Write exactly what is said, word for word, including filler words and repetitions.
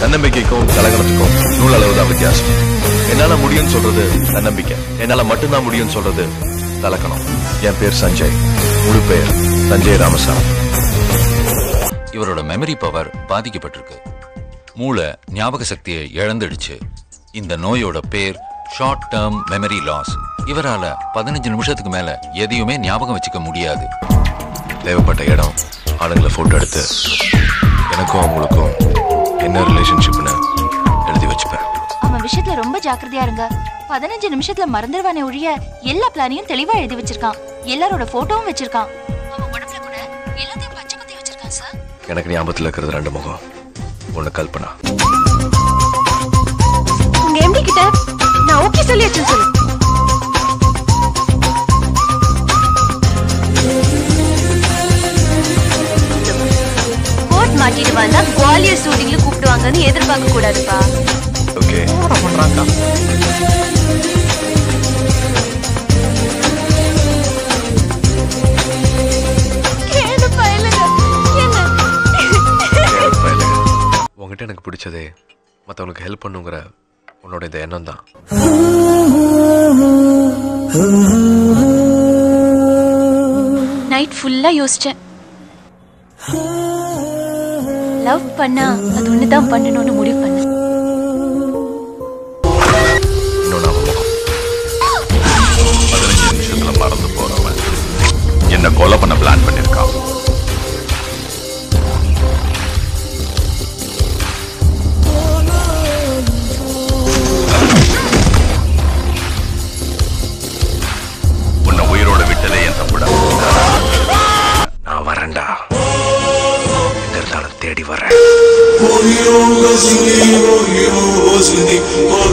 தன்னம்பிக்கைக்கும் கலகலத்துக்கும் நூல் அளவுதான் வித்தியாசம். என்னால முடியும்னு சொல்றது தன்னம்பிக்கை, என்னால மட்டும்தான் முடியும்னு சொல்றது தலக்கணம். என் பேர் சஞ்சய், முழு பெயர் சஞ்சய் ராமசாமி. இவரோட மெமரி பவர் பாதிக்கப்பட்டிருக்கு. மூளை ஞாபக சக்தியை இழந்துடுச்சு. இந்த நோயோட பேர் ஷார்ட் டேர்ம் மெமரி லாஸ். இவரால பதினஞ்சு நிமிஷத்துக்கு மேல எதையுமே ஞாபகம் வச்சுக்க முடியாது. தேவைப்பட்ட இடம் ஆளுங்களை போட்டோ எடுத்து எனக்கும் அவங்களுக்கும் என்ன ரிலேஷன்ஷிப்னு எழுதி வச்சுப்பேன். அவன் விஷயத்துல ரொம்ப ஜாக்கிரதையா இருங்க. பதினஞ்சு நிமிஷத்துல மறந்துடுவானே ஒழிய எல்லா பிளானையும் தெளிவா எழுதி வச்சிருக்கான். எல்லாரோட போட்டோவும் வச்சிருக்கான். அவன் உடம்புல கூட எல்லாத்தையும் பச்சை குத்தி வச்சிருக்கான் சார். எனக்கு ஞாபகத்துல இருக்கிறது ரெண்டு முகம். ஒண்ணு கல்பனா. உங்க எம்டி கிட்ட நான் ஓகே சொல்லியாச்சுன்னு சொல்லு. கோட் மாட்டிட்டு வந்தா குவாலியர் ஷூட்டிங்ல கூப்பிடுவாங்கன்னு எதிர்பார்க்க கூடாதுப்பா. ஓகே பண்றாங்க. உங்ககிட்ட எனக்கு பிடிச்சதே மற்றவங்களுக்கு ஹெல்ப் பண்ணுங்கிற உன்னோட இந்த எண்ணம் தான். நைட் ஃபுல்லா யோசிச்சேன். லவ் பண்ணா அது ஒண்ணுதான் பண்ணணும்னு முடிவு பண்ணேன். பதினஞ்சு நிமிஷத்துல மறந்து போறவன் என்ன கொலை பண்ண பிளான் பண்ணிருக்கான். உன்னை உயிரோட விட்டதே என் தப்புடா. நான் வரேன்டா, எங்க இருந்தாலும் தேடி வரேன்.